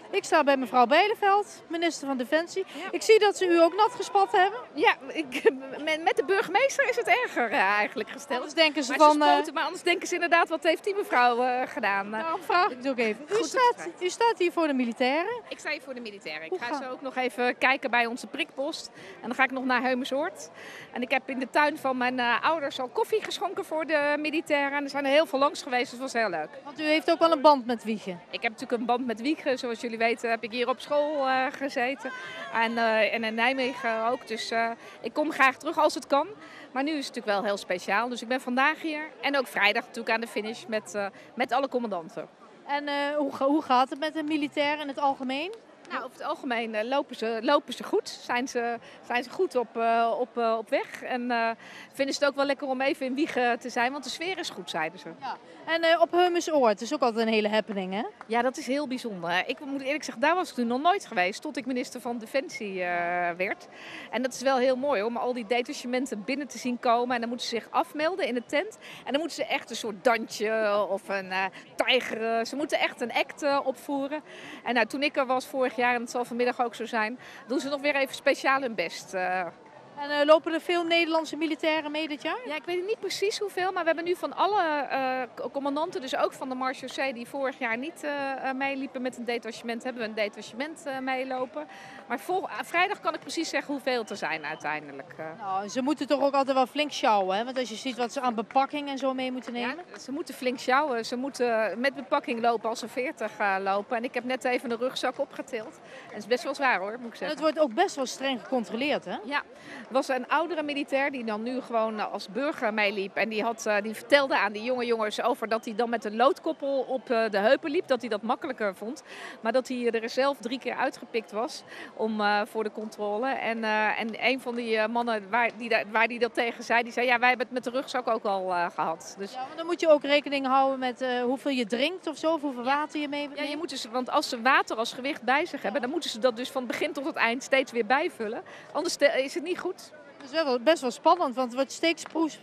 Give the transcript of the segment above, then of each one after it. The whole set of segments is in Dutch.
Ik sta bij mevrouw Bijleveld, minister van Defensie. Ja. Ik zie dat ze u ook nat gespat hebben. Ja, met de burgemeester is het erger eigenlijk gesteld. Anders denken ze Maar, van... ze spoten, maar anders denken ze inderdaad, wat heeft die mevrouw gedaan? Daarom vraag ik het ook even. Goed U staat hier voor de militairen. Ik sta hier voor de militairen. Ik Hoe ga gaat- zo ook nog even kijken bij onze prikpost. En dan ga ik nog naar Heumensoord. En ik heb in de tuin van mijn ouders al koffie geschonken voor de militairen. En er zijn er heel veel langs geweest, dus dat was heel leuk. Want u heeft ook wel een band met Wiegen. Ik heb natuurlijk een band met Wiegen. Zoals jullie weten heb ik hier op school gezeten. En in Nijmegen ook. Dus ik kom graag terug als het kan. Maar nu is het natuurlijk wel heel speciaal. Dus ik ben vandaag hier. En ook vrijdag natuurlijk aan de finish met alle commandanten. En hoe gaat het met de militairen in het algemeen? Nou, over het algemeen lopen ze goed. Zijn ze goed op weg. En vinden ze het ook wel lekker om even in Wiegen te zijn. Want de sfeer is goed, zeiden ze. Ja. En op Heumensoord is ook altijd een hele happening, hè? Ja, dat is heel bijzonder. Ik moet eerlijk zeggen, daar was ik toen nog nooit geweest. Tot ik minister van Defensie werd. En dat is wel heel mooi om al die detachementen binnen te zien komen. En dan moeten ze zich afmelden in de tent. En dan moeten ze echt een soort dansje of een tijgeren. Ze moeten echt een act opvoeren. En nou, toen ik er was vorig jaar, en het zal vanmiddag ook zo zijn, doen ze nog weer even speciaal hun best. En lopen er veel Nederlandse militairen mee dit jaar? Ja, ik weet niet precies hoeveel, maar we hebben nu van alle commandanten, dus ook van de marechaussee die vorig jaar niet meeliepen met een detachement, hebben we een detachement meelopen. Maar vrijdag kan ik precies zeggen hoeveel er zijn uiteindelijk. Nou, ze moeten toch ook altijd wel flink sjouwen, hè? Want als je ziet wat ze aan bepakking en zo mee moeten nemen. Ja, ze moeten flink sjouwen. Ze moeten met bepakking lopen als ze 40 lopen. En ik heb net even de rugzak opgetild. En het is best wel zwaar hoor, moet ik En zeggen. het wordt ook best wel streng gecontroleerd, hè? Ja, er was een oudere militair die dan nu gewoon als burger meeliep. En die vertelde aan die jonge jongens over dat hij dan met een loodkoppel op de heupen liep. Dat hij dat makkelijker vond. Maar dat hij er zelf 3 keer uitgepikt was voor de controle. En een van die mannen waar die dat tegen zei, die zei ja, wij hebben het met de rugzak ook al gehad. Dus Ja, maar dan moet je ook rekening houden met hoeveel je drinkt of zo, of hoeveel water je mee ja, neemt. je moet dus, want als ze water als gewicht bij zich hebben, dan moeten ze dat dus van het begin tot het eind steeds weer bijvullen. Anders is het niet goed. Dat is wel best wel spannend, want het wordt steeds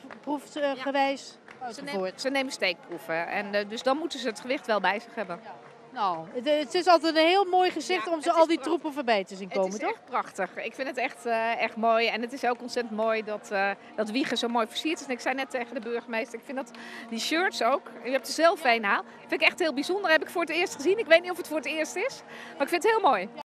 proefgewijs uitgevoerd. Ze nemen steekproeven en dus dan moeten ze het gewicht wel bij zich hebben. Nou, het is altijd een heel mooi gezicht Ja, om zo het is al die prachtig. troepen voorbij te zien komen, Het is toch? echt prachtig. Ik vind het echt mooi. En het is ook ontzettend mooi dat Wiegen zo mooi versierd is. En ik zei net tegen de burgemeester, ik vind dat die shirts ook, u hebt er zelf een aan. Vind ik echt heel bijzonder. Heb ik voor het eerst gezien. Ik weet niet of het voor het eerst is, maar ik vind het heel mooi.